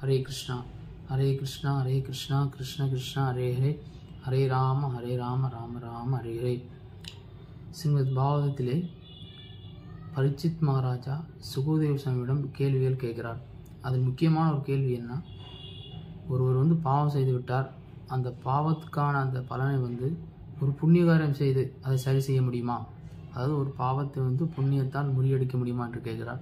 ஹரே கிருஷ்ணா ஹரே கிருஷ்ணா ஹரே கிருஷ்ணா கிருஷ்ண கிருஷ்ணா ஹரே ஹரே ஹரே ராம ராம ராம ஹரே ஹரே. ஸ்ரீமத் பாகவதத்திலே பரீட்சித் மகாராஜா சுகதேவ சாமியிடம் கேள்விகள் கேட்கிறார். அதில் முக்கியமான ஒரு கேள்வி என்ன, ஒருவர் பாவம் செய்து விட்டார், அந்த பாவத்துக்கான அந்த பலனை ஒரு புண்ணிய காரியம் செய்து அதை சரி செய்ய முடியுமா, அதாவது ஒரு பாவத்தை புண்ணியத்தால் முறியடிக்க முடியுமா என்று கேட்கிறார்.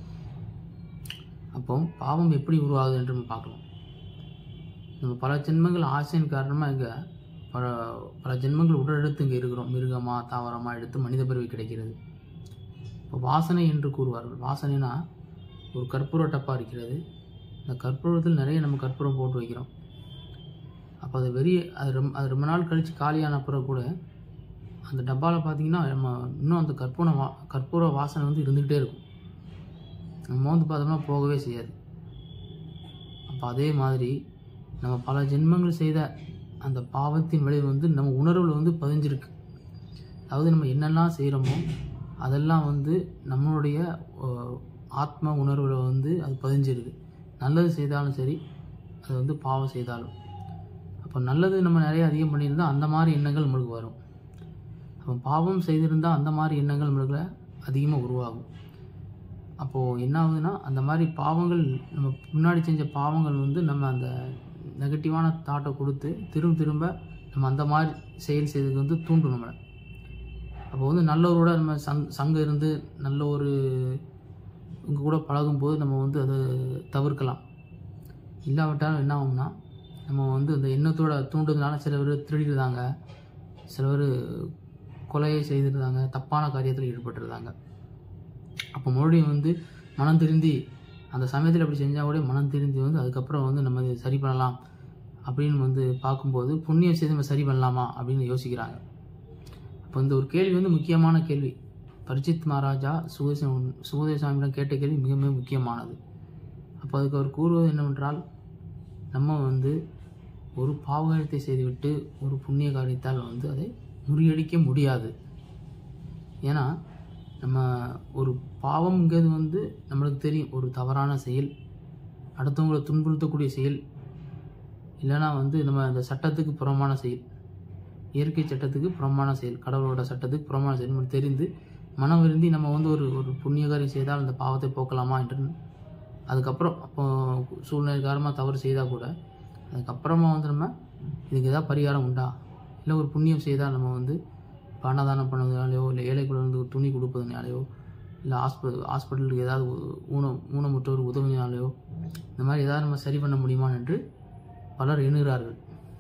அப்போ பாவம் எப்படி உருவாகுது என்று நம்ம பார்க்கலாம். நம்ம பல ஜென்மங்கள் ஆசையின் காரணமாக இங்கே பல ஜென்மங்கள் உடலெடுத்து இங்கே இருக்கிறோம். மிருகமாக தாவரமாக எடுத்து மனித பிறவி கிடைக்கிறது. இப்போ வாசனை என்று கூறுவார்கள். வாசனைனா ஒரு கற்பூர டப்பா இருக்கிறது. இந்த கற்பூரத்தில் நிறைய நம்ம கற்பூரம் போட்டு வைக்கிறோம். அப்போ அது ரொம்ப நாள் கழித்து காலியான பிறகு கூட அந்த டப்பாவில் பார்த்தீங்கன்னா நம்ம இன்னும் அந்த கற்பூர வாசனை இருந்துக்கிட்டே இருக்கும். நம்ம பார்த்தோம்னா போகவே செய்யாது. அப்போ அதே மாதிரி நம்ம பல ஜென்மங்கள் செய்த அந்த பாவத்தின் விளைவு நம்ம உணர்வில் பதிஞ்சிருக்கு. அதாவது நம்ம என்னெல்லாம் செய்கிறோமோ அதெல்லாம் நம்மளுடைய ஆத்ம உணர்வில் அது பதிஞ்சிருக்கு. நல்லது செய்தாலும் சரி, அது பாவம் செய்தாலும். அப்போ நல்லது நம்ம நிறைய அதிகம் பண்ணியிருந்தால் அந்த மாதிரி எண்ணங்கள் நம்மளுக்கு வரும். அப்போ பாவம் செய்திருந்தால் அந்த மாதிரி எண்ணங்கள் நம்மளுக்கு அதிகமாக உருவாகும். அப்போது என்ன ஆகுதுன்னா, அந்த மாதிரி பாவங்கள் நம்ம முன்னாடி செஞ்ச பாவங்கள் நம்ம அந்த நெகட்டிவான தாட்டை கொடுத்து திரும்ப நம்ம அந்த மாதிரி செயல் செய்ததுக்கு தூண்டும் நம்மளை. அப்போ நல்லவரோட நம்ம சங்கம் இருந்து நல்ல ஒரு இங்கே கூட பழகும்போது நம்ம அதை தவிர்க்கலாம். இல்லாவிட்டாலும் என்ன ஆகும்னா, நம்ம அந்த எண்ணத்தோட தூண்டுறதுனால சில பேர் திருடிடுறாங்க, சில பேர் கொலையை செய்திருந்தாங்க, தப்பான காரியத்தில் ஈடுபட்டுருந்தாங்க. அப்போ மறுபடியும் மனம் திருந்தி அந்த சமயத்தில் அப்படி செஞ்சால் கூட மனம் திருந்தி அதுக்கப்புறம் நம்ம இதை சரி பண்ணலாம் அப்படின்னு பார்க்கும்போது புண்ணியம் செய்து நம்ம சரி பண்ணலாமா அப்படின்னு யோசிக்கிறாங்க. அப்போ இந்த ஒரு கேள்வி முக்கியமான கேள்வி. பரீட்சித் மகாராஜா சுகதேவ சாமியிடம் கேட்ட கேள்வி மிக மிக முக்கியமானது. அப்போ அதுக்கு அவர் கூறுவது என்னவென்றால், நம்ம ஒரு பாவகாரியத்தை செய்துவிட்டு ஒரு புண்ணிய காரியத்தால் அதை முறியடிக்க முடியாது. ஏன்னா நம்ம ஒரு பாவம்ங்கிறது நம்மளுக்கு தெரியும், ஒரு தவறான செயல், அடுத்தவங்களை துன்புறுத்தக்கூடிய செயல், இல்லைனா நம்ம அந்த சட்டத்துக்கு புறமான செயல், இயற்கை சட்டத்துக்கு புறமான செயல், கடவுளோட சட்டத்துக்கு புறமான செயல் நம்ம தெரிந்து மனம் விரும்பி நம்ம ஒரு புண்ணிய காரியம் செய்தால் அந்த பாவத்தை போக்கலாமா என்று அதுக்கப்புறம் அப்போ சூழ்நிலை காரணமாக தவறு செய்தால் கூட அதுக்கப்புறமா நம்ம இதுக்கு ஏதாவது பரிகாரம் உண்டா, இல்லை ஒரு புண்ணியம் செய்தால் நம்ம அன்னதானம் பண்ணதுனாலையோ, இல்லை ஏழைக்குள்ள ஒரு துணி கொடுப்பதுனாலையோ, இல்லை ஹாஸ்பிட்டலுக்கு ஏதாவது ஊனமுற்றோர் உதவினாலையோ இந்த மாதிரி ஏதாவது நம்ம சரி பண்ண முடியுமா என்று பலர் எண்ணுகிறார்கள்.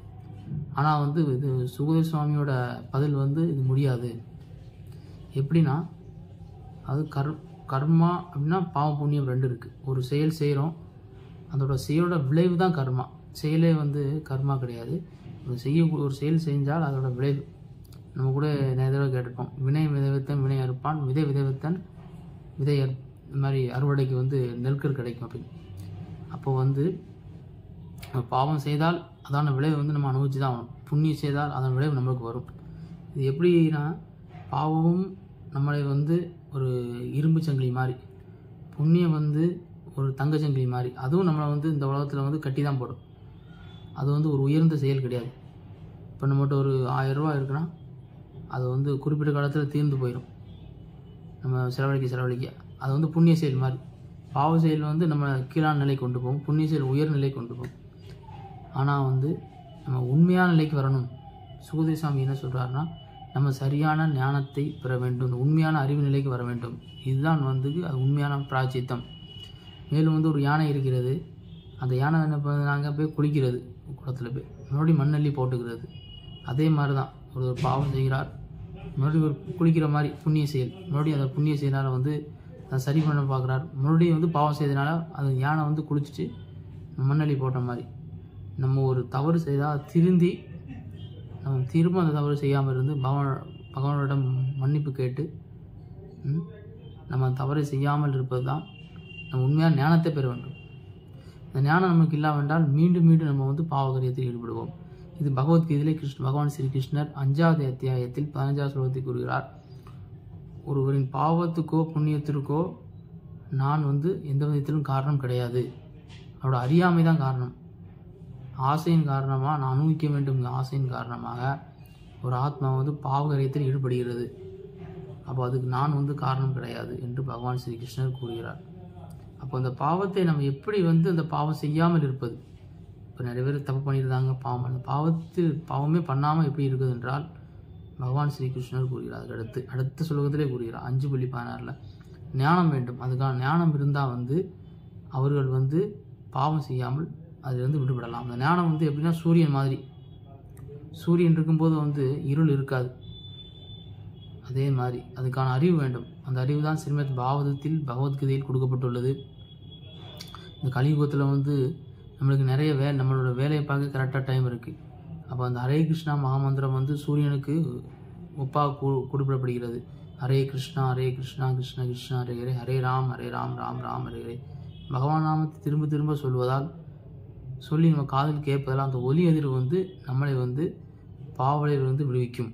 ஆனால் இது சுகதேவ சுவாமியோட பதில் இது முடியாது. எப்படின்னா, அது கர்மா அப்படின்னா பாவம் புண்ணியம் ரெண்டு இருக்குது. ஒரு செயல் செய்கிறோம், அதோட செயலோட விளைவு தான் கர்மா. செயலே கர்மா கிடையாது. ஒரு செயல் செஞ்சால் அதோட விளைவு நம்ம கூட நிறைய தடவை கேட்டிருப்போம். வினை விதைவித்தன் வினை அறுப்பான், விதை விதைவித்தன் விதை இந்த மாதிரி அறுவடைக்கு நெற்கர் கிடைக்கும் அப்படின்னு. அப்போ பாவம் செய்தால் அதான விளைவு நம்ம அனுபவிச்சு தான் ஆகணும். புண்ணியம் செய்தால் அதன் விளைவு நம்மளுக்கு வரும். இது எப்படின்னா, பாவமும் நம்மளை ஒரு இரும்பு சங்கிலி மாதிரி, புண்ணியம் ஒரு தங்கச்சங்கிலி மாதிரி. அதுவும் நம்மளை இந்த உலகத்தில் கட்டி தான் போடும். அது ஒரு உயர்ந்த செயல் கிடையாது. இப்போ நம்மகிட்ட ஒரு 1000 ரூபா இருக்குன்னா அது குறிப்பிட்ட காலத்தில் தீர்ந்து போயிடும். நம்ம செலவழிக்க அது புண்ணிய செயல் மாதிரி. பாவ செயல் நம்ம கீழான நிலை கொண்டு போகும், புண்ணிய செயல் உயர் நிலை கொண்டு போகும். ஆனால் நம்ம உண்மையான நிலைக்கு வரணும். சுகதேவ சாமி என்ன சொல்கிறாருன்னா, நம்ம சரியான ஞானத்தை பெற வேண்டும், உண்மையான அறிவு நிலைக்கு வர வேண்டும். இதுதான் அது உண்மையான பிராயச்சித்தம். மேலும் ஒரு யானை இருக்கிறது. அந்த யானை என்ன நாங்கள் போய் குளிக்கிறது, குளத்தில் போய் மறுபடியும் மண்ணள்ளி போட்டுக்கிறது. அதே மாதிரி தான் ஒரு பாவம் செய்கிறார், மறுபடியும் ஒரு குளிக்கிற மாதிரி புண்ணிய செயல், மறுபடியும் அந்த புண்ணிய செயலால் அதை சரி பண்ண பார்க்குறார். மறுபடியும் பாவம் செய்ததுனால அது யானை குளிச்சுட்டு மண்ணள்ளி போட்ட மாதிரி. நம்ம ஒரு தவறு செய்தால் திருந்தி நம்ம திரும்ப அந்த தவறு செய்யாமல் இருந்து பகவானோடம் மன்னிப்பு கேட்டு நம்ம தவறை செய்யாமல் இருப்பது தான் நம்ம உண்மையான ஞானத்தை பெற வேண்டும். இந்த ஞானம் நமக்கு இல்லாவென்றால் மீண்டும் நம்ம பாவகாரியத்தில் ஈடுபடுவோம். இது பகவத்கீதையிலே பகவான் ஸ்ரீ கிருஷ்ணர் 5வது அத்தியாயத்தில் 15வது ஸ்லோகத்தில் கூறுகிறார், ஒருவரின் பாவத்துக்கோ புண்ணியத்திற்கோ நான் எந்த விதத்திலும் காரணம் கிடையாது அவரோட அறியாமை தான் காரணம். ஆசையின் காரணமாக நான் அனுபவிக்க வேண்டும் ஆசையின் காரணமாக ஒரு ஆத்மா வந்து பாவகரியத்தில் ஈடுபடுகிறது. அப்போ அதுக்கு நான் வந்து காரணம் கிடையாது என்று பகவான் ஸ்ரீ கிருஷ்ணர் கூறுகிறார். அப்போ அந்த பாவத்தை நம்ம எப்படி வந்து அந்த பாவம் செய்யாமல் இருப்பது? இப்போ நிறைய பேர் தப்பு பண்ணியிருந்தாங்க, பாவம் அந்த பாவமே பண்ணாமல் எப்படி இருக்குது என்றால் பகவான் ஸ்ரீ கிருஷ்ணர் கூறுகிறார். அடுத்த சுலோகத்திலே கூறுகிறார் 5.16 ஞானம் வேண்டும். அதுக்கான ஞானம் இருந்தால் வந்து அவர்கள் வந்து பாவம் செய்யாமல் அதிலிருந்து விடுபடலாம். அந்த ஞானம் வந்து எப்படின்னா சூரியன் மாதிரி. சூரியன் இருக்கும்போது வந்து இருள் இருக்காது. அதே மாதிரி அதுக்கான அறிவு வேண்டும். அந்த அறிவு தான் ஸ்ரீமத் பாகவதத்தில் பகவத்கீதையில் கொடுக்கப்பட்டுள்ளது. இந்த கலியுகத்தில் வந்து நம்மளுக்கு நிறைய நம்மளோட வேலையை பார்க்க கரெக்டாக டைம் இருக்குது. அப்போ அந்த ஹரே கிருஷ்ணா மகாமந்திரம் வந்து சூரியனுக்கு ஒப்பாக குறிப்பிடப்படுகிறது. ஹரே கிருஷ்ணா கிருஷ்ண கிருஷ்ண ஹரே ஹரே, ஹரே ராம் ராம் ராம் ஹரே ஹரே. பகவான் நாமத்தை திரும்ப திரும்ப சொல்வதால் சொல்லி நம்ம காதில் கேட்பதால் அந்த ஒலி அதிர்வு வந்து நம்மளை வந்து பாவலையிலிருந்து விடுவிக்கும்.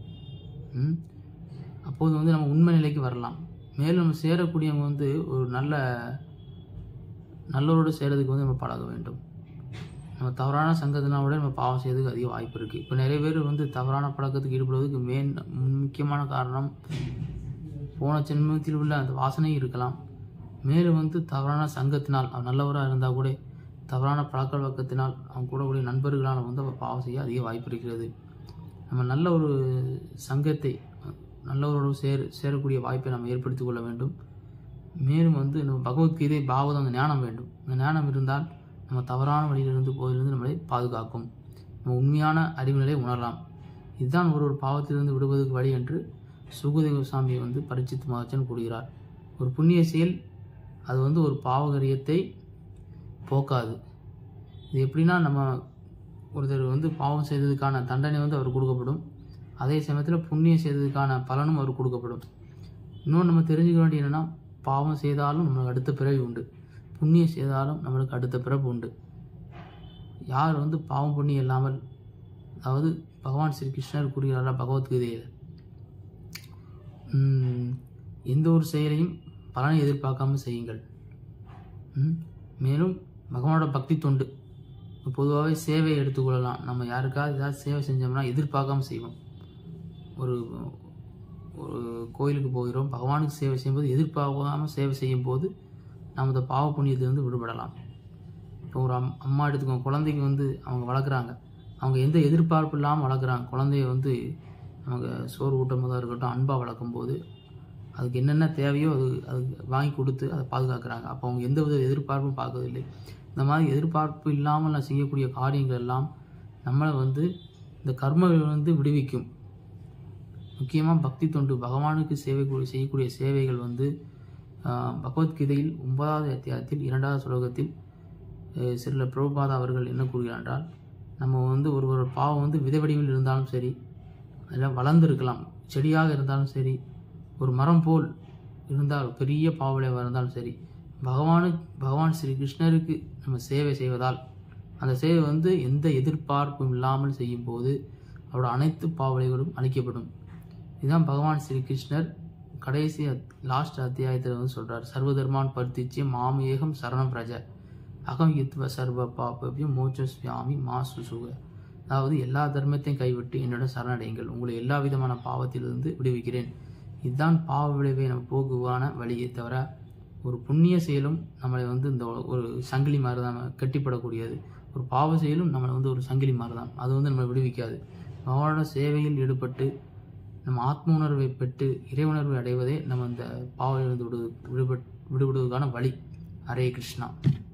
அப்போது வந்து நம்ம உண்மை நிலைக்கு வரலாம். மேலும் நம்ம சேரக்கூடியவங்க வந்து ஒரு நல்லவரோடு சேரதுக்கு வந்து நம்ம பழக வேண்டும். நம்ம தவறான சங்கத்தினா கூட நம்ம பாவம் செய்யறதுக்கு அதிக வாய்ப்பு இருக்குது. இப்போ நிறைய பேர் வந்து தவறான பழக்கத்துக்கு ஈடுபடுவதற்கு முக்கியமான காரணம் போன ஜென்மத்தில் உள்ள அந்த வாசனை இருக்கலாம். மேலும் வந்து தவறான சங்கத்தினால் அவன் நல்லவராக இருந்தால் கூட தவறான பழக்க வழக்கத்தினால் அவன் கூடக்கூடிய நண்பர்களால் வந்து அவர் பாவம் செய்ய அதிக வாய்ப்பு இருக்கிறது. நம்ம நல்ல ஒரு சங்கத்தை நல்லவரோடு சேரக்கூடிய வாய்ப்பை நம்ம ஏற்படுத்தி கொள்ள வேண்டும். மேலும் வந்து நம்ம பகவத்கீதை பாகவதம் அந்த ஞானம் வேண்டும். அந்த ஞானம் இருந்தால் நம்ம தவறான வழியிலிருந்து போதிலிருந்து நம்மளை பாதுகாக்கும். நம்ம உண்மையான அறிவு நிலையை உணரலாம். இதுதான் ஒரு பாவத்திலிருந்து விடுவதற்கு வழி என்று சுகதேவ சாமியை வந்து பரிச்சித் மகாஜன் கூறுகிறார். ஒரு புண்ணிய செயல் அது வந்து ஒரு பாவகரியத்தை போக்காது. இது எப்படின்னா நம்ம ஒருத்தர் வந்து பாவம் செய்ததுக்கான தண்டனை வந்து அவர் கொடுக்கப்படும். அதே சமயத்தில் புண்ணியம் செய்ததுக்கான பலனும் அவர் கொடுக்கப்படும். இன்னொன்று நம்ம தெரிஞ்சுக்க வேண்டிய என்னென்னா, பாவம் செய்தாலும் நம்மளுக்கு அடுத்த பிறவி உண்டு, புண்ணியம் செய்தாலும் நம்மளுக்கு அடுத்த பிறப்பு உண்டு. யார் வந்து பாவம் புண்ணியம் இல்லாமல், அதாவது பகவான் ஸ்ரீ கிருஷ்ணர் கூறுகிறாரா பகவத்கீதையில், எந்த ஒரு செயலையும் பலனை எதிர்பார்க்காமல் செய்யுங்கள். மேலும் பகவானோட பக்தி தொண்டு பொதுவாகவே சேவையை எடுத்துக்கொள்ளலாம். நம்ம யாருக்காவது ஏதாவது சேவை செஞ்சோம்னா எதிர்பார்க்காம செய்வோம். ஒரு கோயிலுக்கு போகிறோம், பகவானுக்கு சேவை செய்யும்போது எதிர்பார்க்காமல் சேவை செய்யும் போது நாம் இந்த பாவ புண்ணியத்திலிருந்து விடுபடலாம். இப்போ ஒரு அம்மா எடுத்துக்கோங்க, குழந்தைக்கு வந்து அவங்க வளர்க்குறாங்க, அவங்க எந்த எதிர்பார்ப்பு இல்லாமல் வளர்க்குறாங்க. குழந்தைய வந்து அவங்க சோறு ஊட்டமாக இருக்கட்டும், அன்பாக வளர்க்கும் போது அதுக்கு என்னென்ன தேவையோ அது வாங்கி கொடுத்து அதை பாதுகாக்கிறாங்க. அப்போ அவங்க எந்த வித எதிர்பார்ப்பும் பார்க்கறதில்லை. இந்த மாதிரி எதிர்பார்ப்பு இல்லாமல் நான் செய்யக்கூடிய காரியங்கள் எல்லாம் நம்மளை வந்து இந்த கர்மங்கள் வந்து விடுவிக்கும். முக்கியமாக பக்தி தொண்டு, பகவானுக்கு செய்யக்கூடிய சேவைகள் வந்து பகவத்கீதையில் 9வது அத்தியாயத்தில் 2வது ஸ்லோகத்தில் சில பிரபுபாதா அவர்கள் என்ன கூறுகிறார் என்றால், நம்ம வந்து ஒரு பாவம் வந்து விதை வடிவில் இருந்தாலும் சரி, அதெல்லாம் வளர்ந்துருக்கலாம், செடியாக இருந்தாலும் சரி, ஒரு மரம் போல் இருந்தால் பெரிய பாவவிளைவாக இருந்தாலும் சரி, பகவான் ஸ்ரீ கிருஷ்ணருக்கு நம்ம சேவை செய்வதால் அந்த சேவை வந்து எந்த எதிர்பார்ப்பும் இல்லாமல் செய்யும் போது அவரோட அனைத்து பாவவிளைகளும் அழிக்கப்படும். இதுதான் பகவான் ஸ்ரீ கிருஷ்ணர் கடைசி லாஸ்ட் அத்தியாயத்தில் வந்து சொல்கிறார். சர்வதர்மான் பரித்திச்யம் மாம் ஏகம் சரணம் பிரஜ அகம் யுத்வ சர்வ பாபியம் மோட்சஸ்யாமி மா சுசுக. அதாவது எல்லா தர்மத்தையும் கைவிட்டு என்னிடம் சரணடையுங்கள், உங்களை எல்லா விதமான பாவத்திலிருந்து விடுவிக்கிறேன். இதுதான் பாவ விளைவை நம்ம போக்குவான வழியை தவிர ஒரு புண்ணிய செயலும் நம்மளை வந்து இந்த ஒரு சங்கிலி மாதிரி தான் கட்டிப்படக்கூடியது. ஒரு பாவ செயலும் நம்மளை வந்து ஒரு சங்கிலி மாதிரி தான், அது வந்து நம்மளை விடுவிக்காது. அவனோட சேவையில் ஈடுபட்டு நம்ம ஆத்ம உணர்வை பெற்று இறை உணர்வை அடைவதே நம்ம இந்த பாவத்திலிருந்து விடுபடுவதற்கான வழி. ஹரே கிருஷ்ணா.